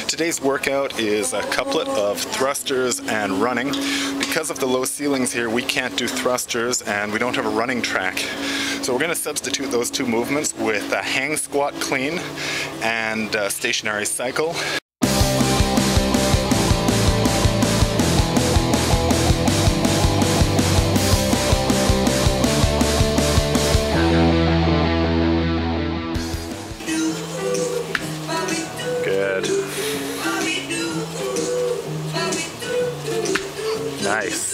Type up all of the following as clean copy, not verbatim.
Today's workout is a couplet of thrusters and running. Because of the low ceilings here, we can't do thrusters and we don't have a running track. So we're going to substitute those two movements with a hang squat clean and a stationary cycle. Good. Nice.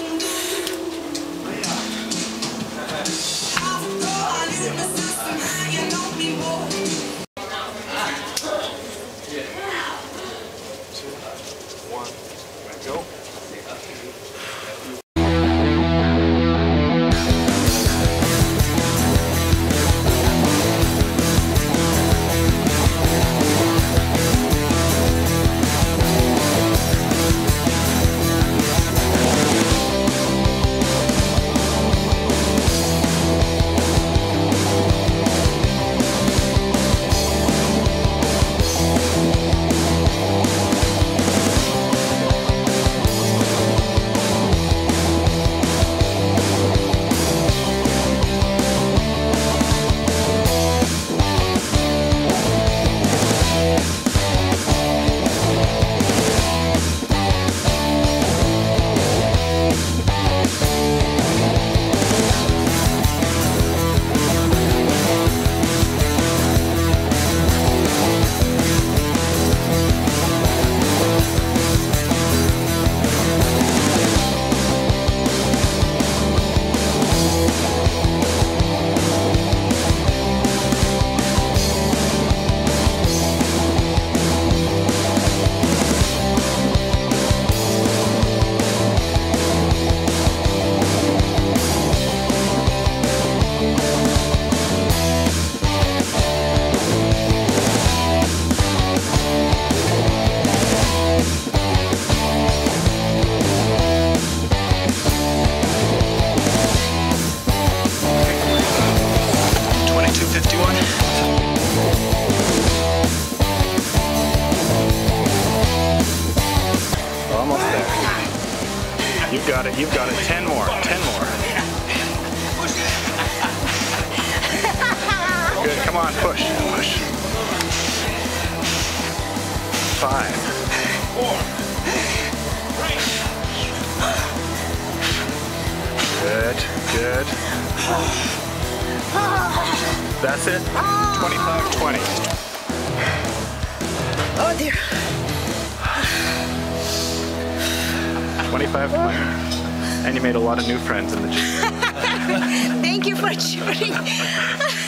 Go. Almost there. You've got it, you've got it. 10 more, 10 more. Good, come on, push, push. 5. 4. Good, good. That's it. 25-20. Oh dear. 25-20. And you made a lot of new friends in the gym. Thank you for cheering.